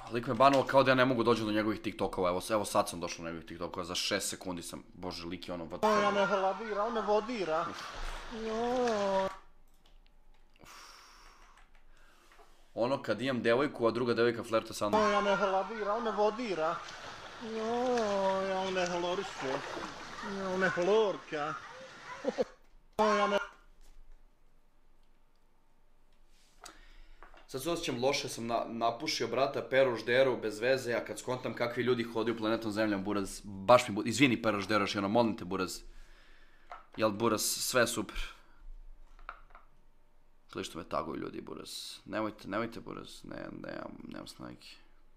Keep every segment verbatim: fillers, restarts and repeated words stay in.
Lik me banuo kao da ja ne mogu dođu do njegovih tiktokova, evo, evo sad sam došao do njegovih tiktokova, za šest sekundi sam, bože, lik je ono... Ja me hladira, on me vodira. Ono kad imam devojku, a druga devojka flerta sa mnom. Ja me hladira, on me vodira. Ja, on me hloriše. Ja, on me hlorka. Ja me... Sad se osjećam loše, sam napušio brata Pero Žderu bez veze, a kad skontam kakvi ljudi hodaju planetom Zemljom, Buraz, baš mi bude, izvini Pero Žderu, još jedno, molim te Buraz. Jel Buraz, sve je super. Kli što me taguju ljudi, Buraz. Nemojte, nemojte Buraz, ne, nemam, nemam snajke.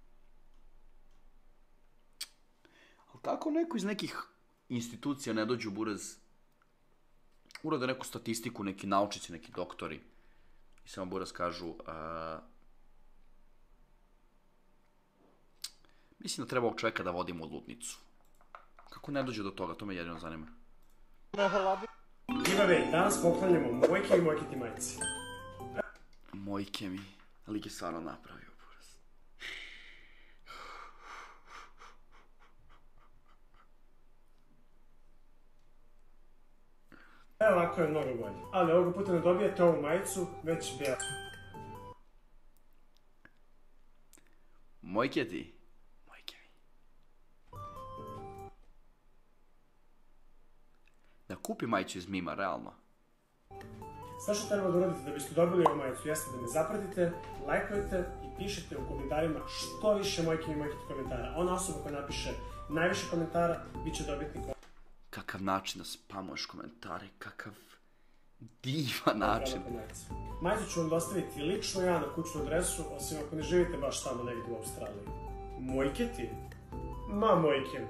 Ali kako neko iz nekih institucija ne dođu, Buraz, urade neku statistiku, neki naučnici, neki doktori, i samo Buraz kažu, uh, mislim da treba ovog čovjeka da vodimo u ludnicu. Kako ne dođe do toga, to me jedino zanima. Ibave, danas poklanjamo Mojke i Mojke ti majici. Mojke mi, lik je stvarno napravio, Buraz. Evo ovako je mnogo bolje, ali ovoga puta ne dobijete ovu majicu, već bijelu. Mojke ti, Mojke mi. Da kupi majicu iz mima, realno. Sve što treba da uradite da biste dobili ovu majicu jeste da me zapratite, lajkujete i pišete u komentarima što više Mojke i Mojke ti komentara. Ona osoba koja napiše najviše komentara, bit će dobitnik. Kakav način da spamuješ komentare, kakav divan način. Majicu ću vam dostaviti lično ja na kućnu adresu, osim ako ne živite baš tamo negdje u Australiji. Mojke ti? Ma Mojke.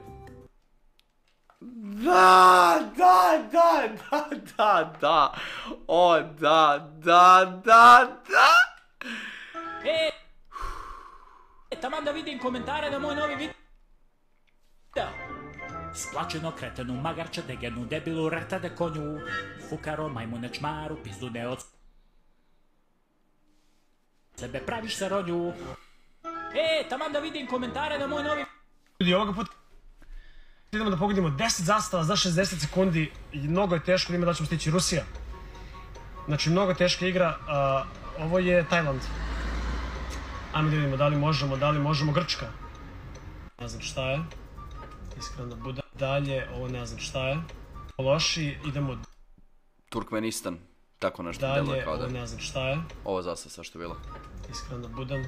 Da, da, da, da, da, da, o da, da, da, da. E, tamam da vidim komentare na moj novi video. Splačeno kretenu, magarča, degenu, debilu, retade konju, fukaro, majmune, čmaru, pizdu ne od... Sebe praviš se ronju. E, tamam da vidim komentare na moj novi... Ljudi, ovoga puta idemo da pogodimo deset zastava za šezdeset sekundi i mnogo je teško, ima da ćemo stići Rusija. Znači, mnogo teška igra, ovo je Tajland. Ajmo da vidimo da li možemo, da li možemo Grčka. Ne znam šta je. Iskreno bude dalje, ovo ne znam šta je. Loši, idemo Turkmenistan, tako nešto deluje kao da. Dalje, ovo ne znam šta je. Ovo zastav sa što je bilo. Iskreno budem.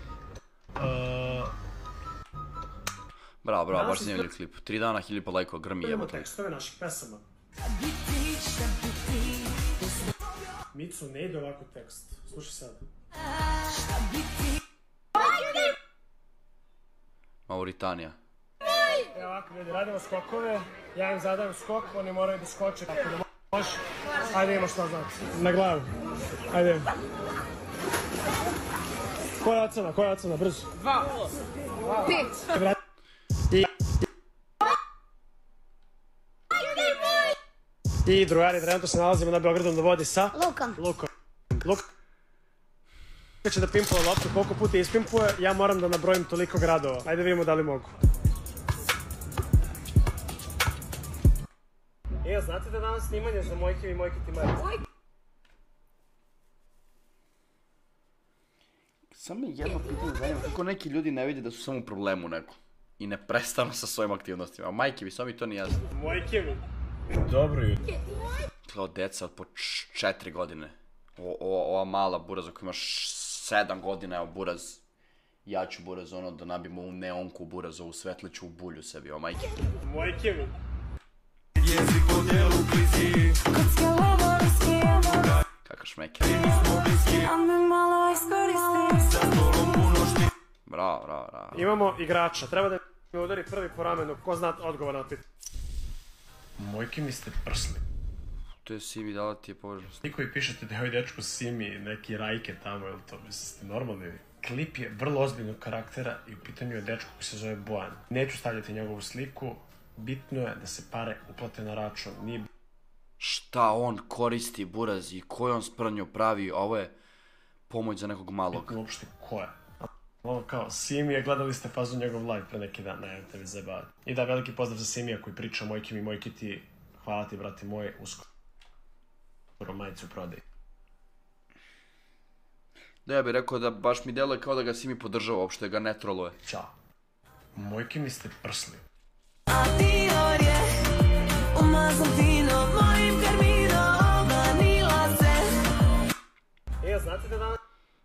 Bravo, bravo, baš zanimljiv klip. Tri dana, hiljadu lajkova, grmi jebate. Imamo tekstove naših pesama. Micu, ne ide ovako tekst. Slušaj sad. Mauritanija. Evo ovako ljudi, radimo skokove, ja im zadajem skok, oni moraju da skoče kako da može. Ajde imamo što znači, na glavu. Ajde. Koja ocena, koja ocena, brzo. Dva. Pet. I drugari, trenutno se nalazimo na Beogradom na vodi sa... Lukom. Lukom. Luka će da pimpuje loptu, koliko puta ispimpuje, ja moram da nabrojim toliko gradova. Ajde vidimo da li mogu. E, znate da je danas snimanje za Mojke i Mojke ti majice? Samo me jedno pitanje zanima, kako neki ljudi ne vide da su samo u problemu neku i ne prestanu sa svojim aktivnostima. A majke mi, samo mi to nije jasno. Mojke mi. Dobro jutro. Kao deca od po četiri godine. Ova mala Buraz koja ima sedam godina, evo Buraz. Ja ću Buraz ono da nabimo u neonku Buraz, ovu svetleću u bulju sebi, o majke. Mojke mi. Kakav šmeker. Bravo, bravo, bravo. Imamo igrača, treba da me udari prvi po ramenu, ko zna odgovor na pitanje. Mojke mi ste prsli. To je Simi, da li ti je površnost? Vi koji pišete da je ovaj dečko Simi, neki Rajke tamo, ili to, mislim ste normalni. Klip je vrlo ozbiljnog karaktera i u pitanju je dečko koji se zove Bojan. Neću stavljati njegovu sliku, bitno je da se pare uplate na račun. Nije... Šta on koristi, Buraz, i koju on sprnju pravi, ovo je pomoć za nekog malog. Bitno uopšte ko je. Ovo kao, Simije, gledali ste Pazu njegov live pre neki dan, nemojte mi zajebavati. I da, veliki pozdrav za Simija koji priča Mojki mi, Mojki ti, hvala ti, brate moj, uskoro majicu prodaj. Da, ja bih rekao da baš mi deluje kao da ga Simi podržava, uopšte ga ne troluje. Ćao. Mojki mi ste prsli. A ti orje, umazam fino mojim karminom, vanila se. E, znate da danas...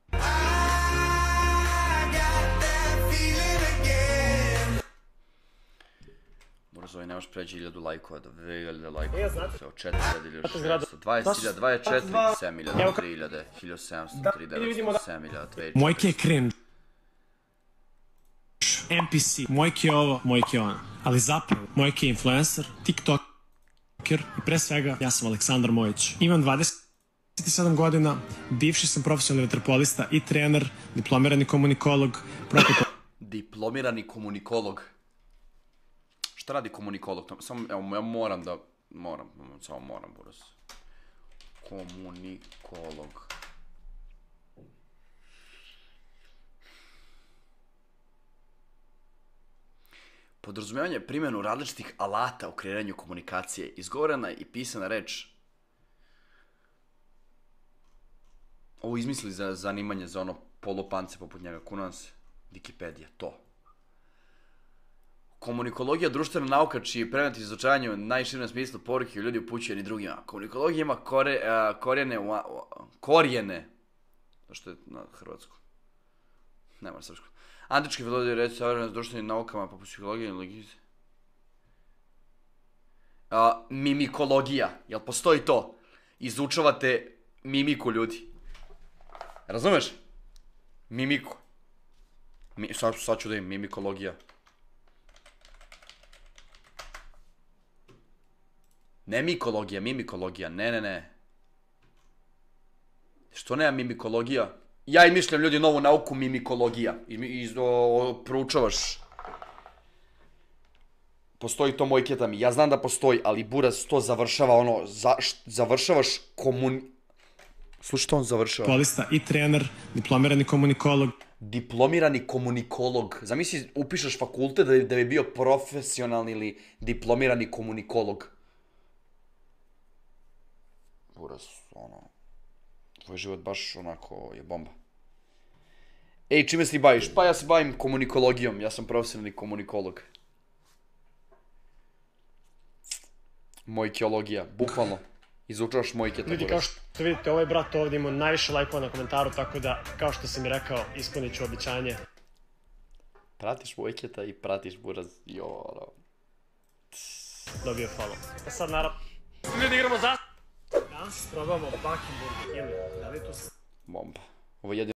Brzo, ovaj nemaš pređi hiljadu lajkova, da dve hiljade lajkova, E, znate... sve od četiri hiljade, šeststo, dvadeset hiljada, dvadeset četiri, sedam hiljada, tri hiljade, hiljadu sedamsto, tri hiljade devetsto, sedam hiljada, dve hiljade. Mojke je cringe. N P C. Mojke je ovo, Mojke je ono. Ali zapravo, Mojke je influencer, tiktoker i pre svega, ja sam Aleksandar Mojić. Imam dvadeset sedam godina, bivši sam profesionalni vaterpolista i trener, diplomirani komunikolog, protokol... Diplomirani komunikolog. Šta radi komunikolog? Samo, evo, ja moram da... Moram, samo moram, buraz. Komunikolog. Podrazumevanje primjenu različitih alata u kreiranju komunikacije. Izgovorena i pisana reč. Ovo izmislili za zanimanje za ono polupance poput njega. Kunan se. Wikipedija, to. Komunikologija, društvena nauka čiji predmet izučavanja u najširem smislu poruke ljudi upućuju ni drugima. Komunikologija ima kore, uh, korijene, uh, korijene, što je na hrvatskom, nema na srpskom. Antički filozofije reći savremene s društvenim naukama poput psihologije i logike. Uh, mimikologija, jel postoji to? Izučavate mimiku ljudi. Razumeš? Mimiku. Mi, sad, sad ću da im mimikologija. Ne mikologija, mimikologija, ne, ne, ne. Što nema mimikologija? Ja izmišljam ljudi novu nauku mimikologija. I, i o, proučavaš. Postoji to moj keta mi. Ja znam da postoji, ali buraz to završava ono, za, š, završavaš komun... Slušaj što on završava. Polista i trener, diplomirani komunikolog. Diplomirani komunikolog. Zamisli, upišeš fakultet da bi, da bi bio profesionalni ili diplomirani komunikolog. Buraz, ono... Tvoj život baš onako je bomba. Ej, čime se ti baviš? Pa ja se bavim komunikologijom, ja sam profesionalni komunikolog. Mojkeologija, bukvalno. Izučavaš mojke. Ljudi, kao što vidite, ovaj brat ovdje ima najviše lajkova na komentaru, tako da, kao što si mi rekao, ispunit ću običanje. Pratiš mojketa i pratiš buraz, joro. Dobio follow. A sad, naravno, ljudi igramo za... Danas probamo Bakenburg ili, da li to... Bomba. Ovo je jedino